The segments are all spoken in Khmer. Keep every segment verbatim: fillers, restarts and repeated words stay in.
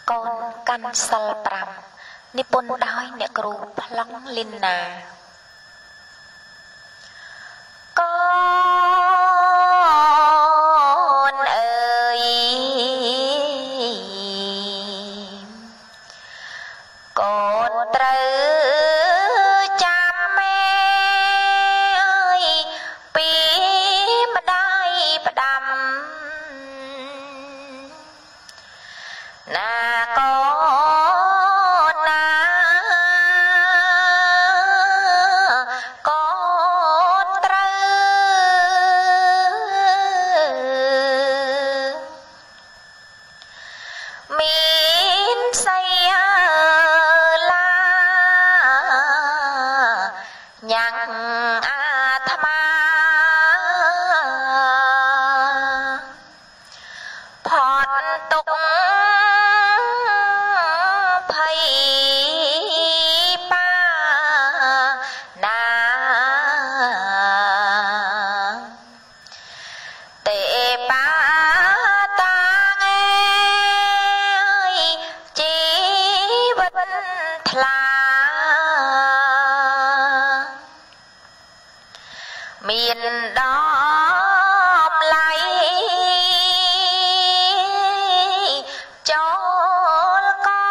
កូនកាន់សិលប្រាំនិពន្ធដោយអ្នកគ្រូប្លង់លីនណាកូនអើយ កូនត្រូវចាំម៉ែអើយពីម្ដាយផ្ដាំណាកូនណាកូនត្រូវមានសៃឡាញ៉ាំងអាត្មាផត់ទុកភ័យបាណាទេបាតាងឯងជីវិតថ្លាមានតម្លៃចូលកូ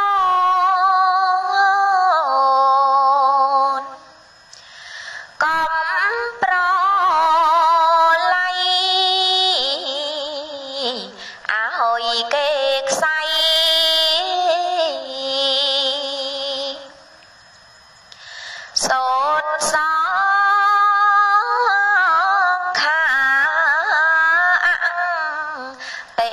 នកុំប្រឡៃឲ្យគេខ្សៃសូត្រសង្ខាទេ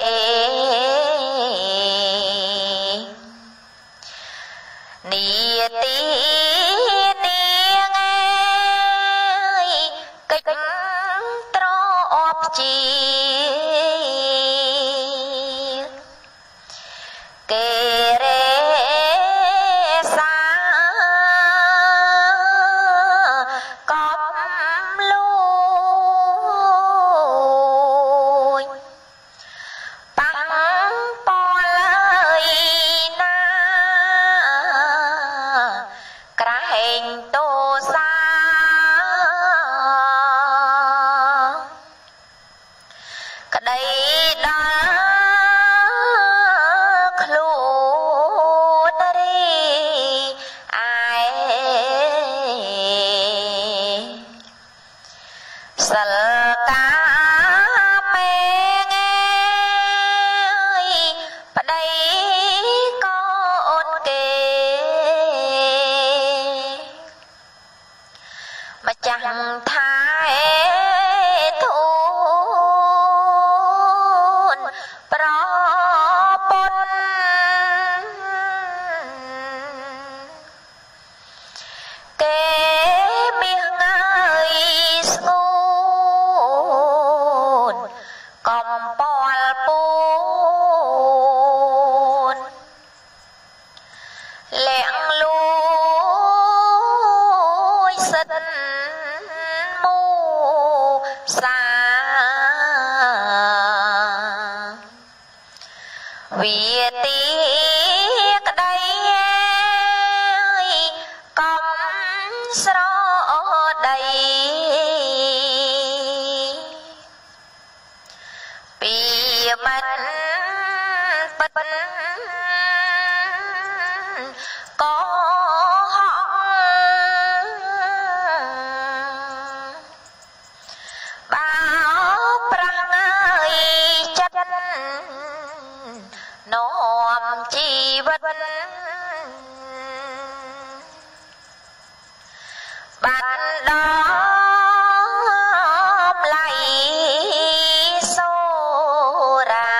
នីតិនាងអើយកិច្ចត្រអប់ជាគេរេសាកំលួយប៉ះពាល់អើយណាក្រែងទោសាក្តីដល់ខ្លួនរីឯសិលកាមេងឯងប្តីកូនគេម្ចាស់ថែទូនប្រពន្ធគេមាសងើយស្ងួនកំពាល់ពូនលាក់លួយសិនមូសាវាទីក្តីអើយកំស្រដីពីមិនពិតក៏ហងបើប្រាំងអើយចិត្តនាំជីវិតបាត់តម្លៃសូរា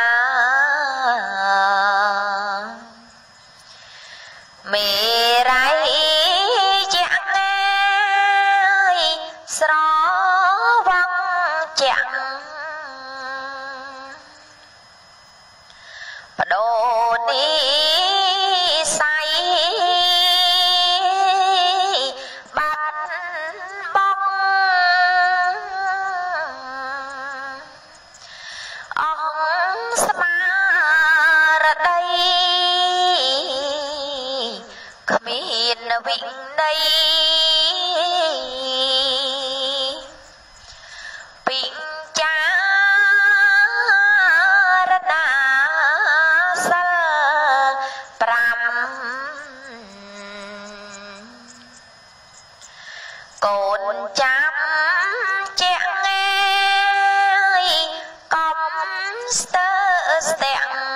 មេរៃជាក់អើយស្រវឹងជាក់បដូរនេះវិន័យពិចារណាសិលប្រាំកូនចាំជាងឯងកំស្ទើស្ទាំង